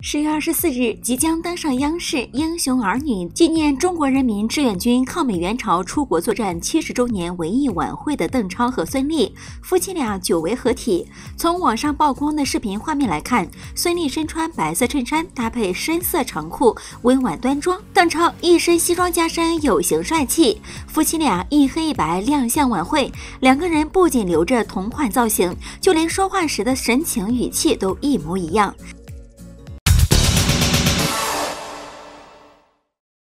10月24日即将登上央视《英雄儿女》纪念中国人民志愿军抗美援朝出国作战70周年文艺晚会的邓超和孙俪夫妻俩久违合体。从网上曝光的视频画面来看，孙俪身穿白色衬衫搭配深色长裤，温婉端庄；邓超一身西装加身，有型帅气。夫妻俩一黑一白亮相晚会，两个人不仅留着同款造型，就连说话时的神情语气都一模一样。